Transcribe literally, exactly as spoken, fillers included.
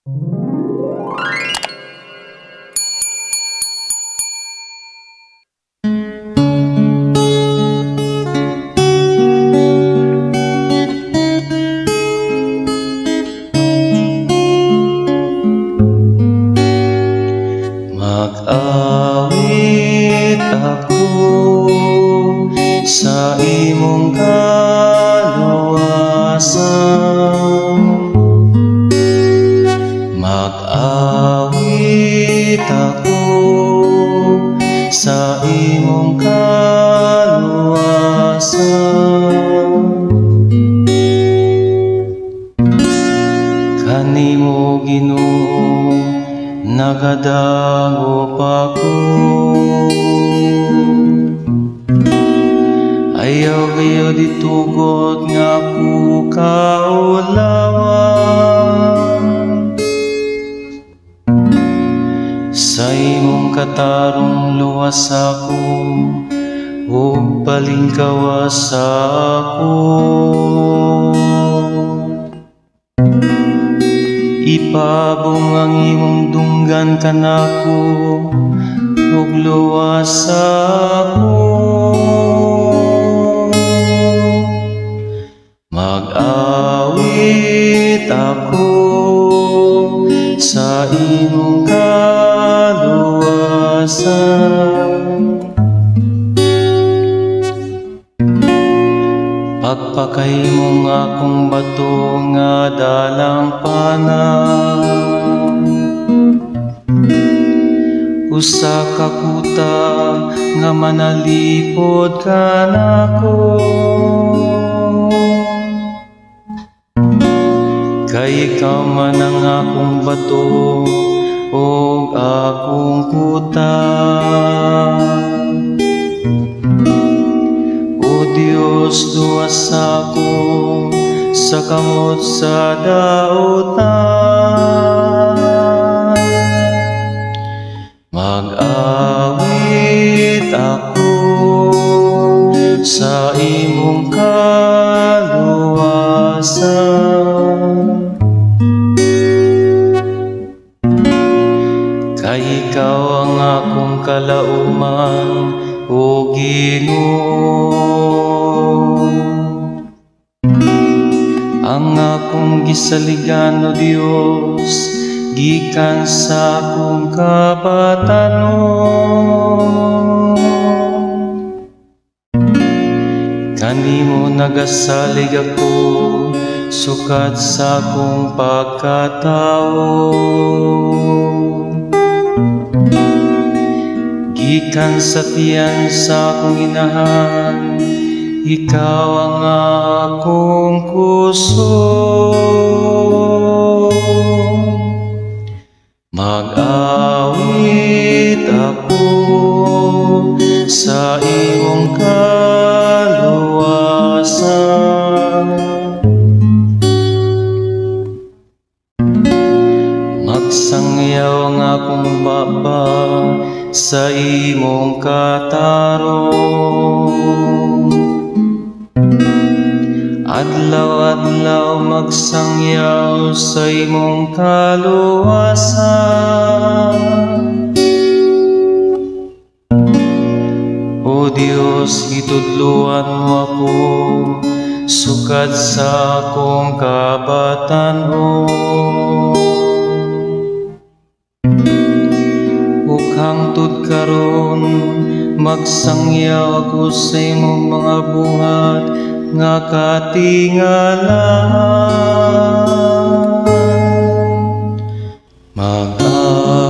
Mag-awit ako sa imong kaluwasan. Mag-awit ako sa imong kaluwasan. Kanimo Ginoo nagadangop ako, ayaw kayo ditugot nga ako kaulawan. Sa imong katarong luwas ako, ug balingkawas ako. Ipabong ang imong dunggan kanako, ug luwas ako. Mag-awit ako sa imong kaluwasan. Pagpakahimong akong bato nga dalang panang, usa ka kuta nga manalipod kanako. Kay ikaw man ang akong bato ug akong kuta. Diyos, luwas ako sa kamot sa dautan. Mag-awit ako sa imong kaluwasan. Kay ikaw ang akong kalauman, o Ginoo. Ang akong gisaligan, o Dios, gikan sa akong kabatanon. Kanimo nagasalig ako, sukat sa akong pagkatawo. Gikan sa tiyan sa akong inahan, ikaw ang akong kusog. Mag-awit ako sa imong kaluwasan. Magsangyaw ang akong baba sa imong katarong. Adlaw-adlaw magsangyaw sa imong kaluwasan. O Dios, itudluan mo ako sukat sa akong kabatanon. Hangtod karon magsangyaw ako sa imong mga buhat nga katingalan. Mag